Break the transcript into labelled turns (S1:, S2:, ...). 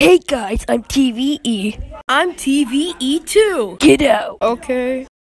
S1: Hey guys, I'm TVE.
S2: I'm TVE too.
S1: Get out.
S2: Okay.